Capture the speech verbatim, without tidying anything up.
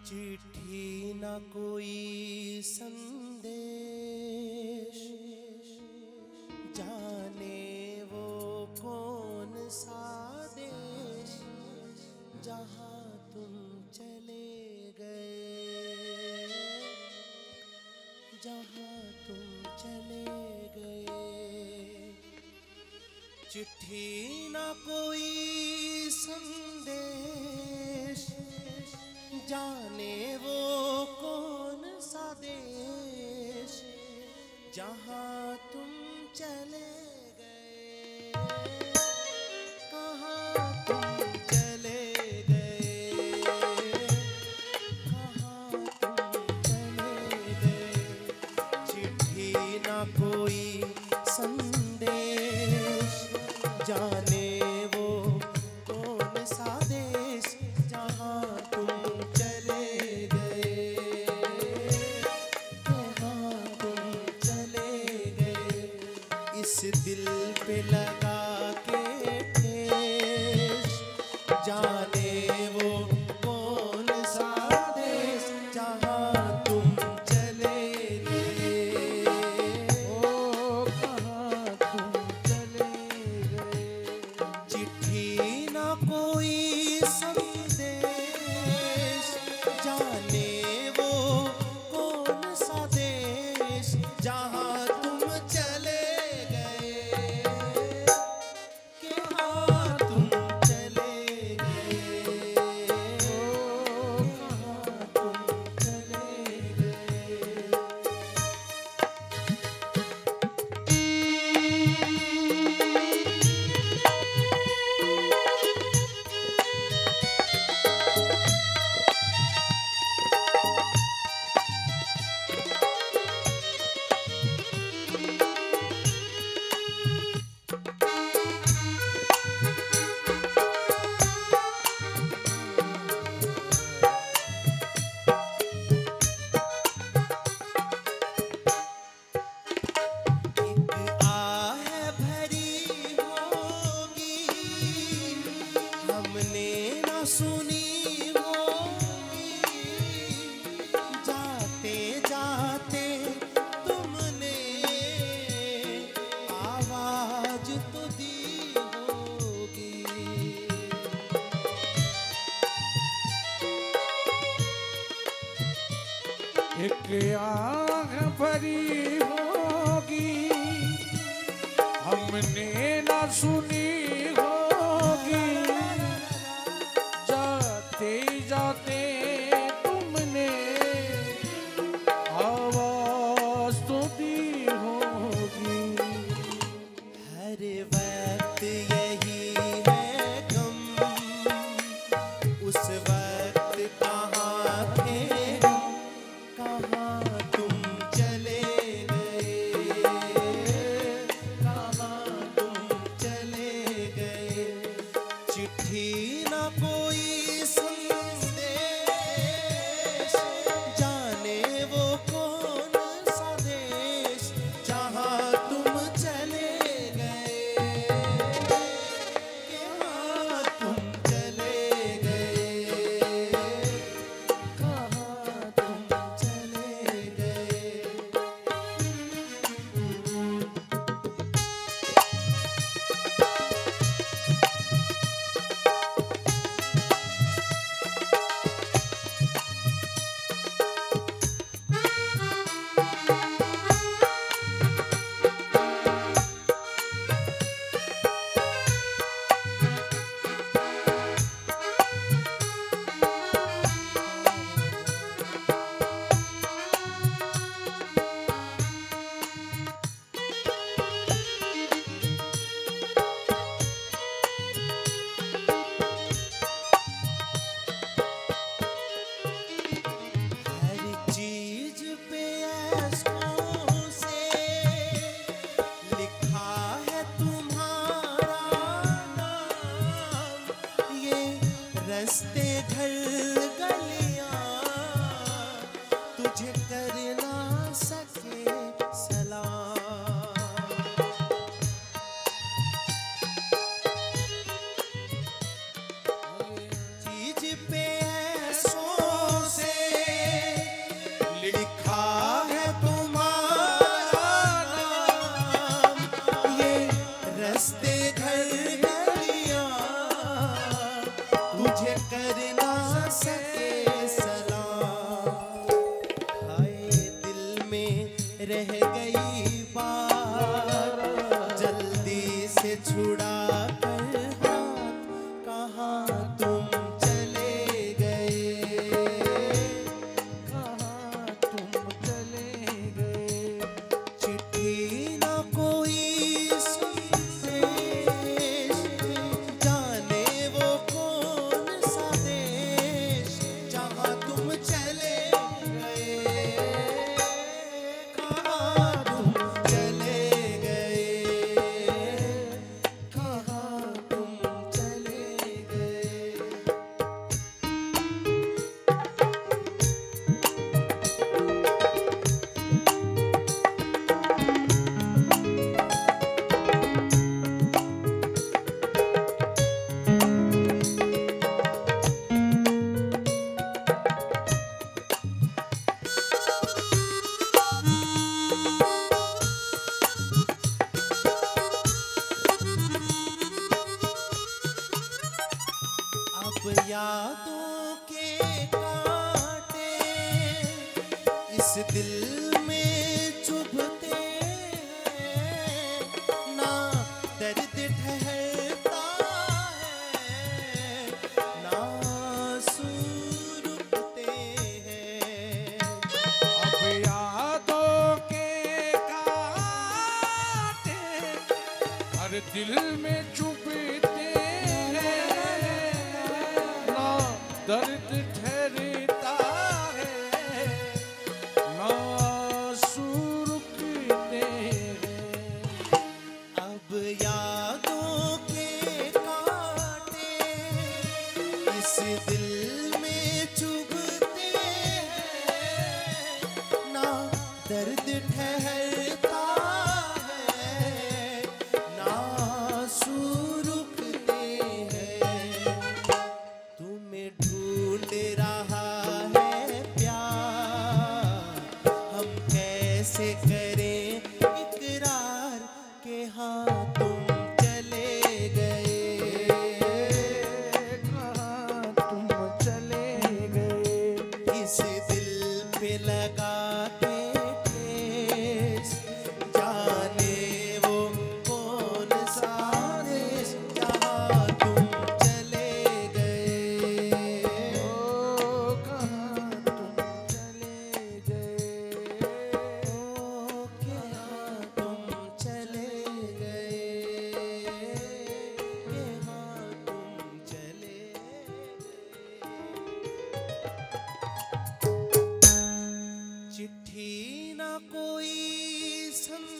चिट्ठी न कोई संदेश, जाने वो कौन सा देश, जहाँ तुम चले गए, जहाँ तुम चले गए। चिट्ठी न कोई संदेश, जाने वो कौन सा देश, जहाँ तुम चले गए, कहाँ तुम चले गए, कहाँ तुम चले गए। चिट्ठी न कोई संदेश, जाने वो कौन सा देश, जहाँ तुम चले गए, कहाँ तुम चले गए। इस दिल पे लगा के ठेस, जाने वो कौन सा देश, जहाँ तुम चले गए, ओ कहाँ तुम चले गए। चिट्ठी न कोई संदेश, जाने वो कौन सा देश, जहाँ तुम चले गए, कहाँ तुम चले गए, ओ कहाँ तुम चले गए। एक आह भरी होगी, हमने न सुनी होगी, जाते जाते तुमने आवाज तो दी होगी। एक आँख भरी होगी, हमने न सुनी होगी, जाते जाते तुमने आवाज तो दी होगी। हर वक्त यही है गम, उस वक्त कहाँ थे हम, कहाँ तुम चले गए, कहाँ तुम चले गए। चिट्ठी न कोई संदेश, जाने वो कौन सा देश, जहाँ तुम चले गए, कहाँ तुम चले गए, कहाँ तुम चले गए। हर चीज पे ऐसों से लिखा है तुम्हारा नाम, ये रस्ते घर गलियां तुझे कर ना सके सलाम। चीज पे ऐसों से मुझे कर ना सके सलाम। हाय दिल में रह गई बात, जल्दी से छुड़ा कर हाथ, कहाँ तुम चले गए, कहाँ तुम चले गए। चिट्ठी ना कोई संदेश, जाने वो कौन सा देश, जहाँ तुम चले गए, कहाँ तुम चले गए, कहाँ तुम चले गए। अब यादों के कांटे इस दिल में चुभते हैं, ना दर्द ठहरता है, ना आंसू रुकते हैं। अब यादों के कांटे हर दिल में चुभते हैं, ना दर्द ठहरता है, ना आंसू रुकते हैं। अब यादों के कांटे इस दिल में चुभते हैं, ना दर्द ठहरता है, ना आंसू रुकते हैं। तुम्हें ढूंढ रहा है प्यार, हम कैसे करें इकरार के हाँ तुम चले गए, कहाँ तुम चले गए। इस दिल पे लगा के ठेस, जाने वो कौन सा देश, जहाँ तुम चले गए, ओ कहाँ तुम चले गए। ओ कहाँ तुम चले गए, कहाँ तुम चले गए। चिट्ठी ना कोई संदेश,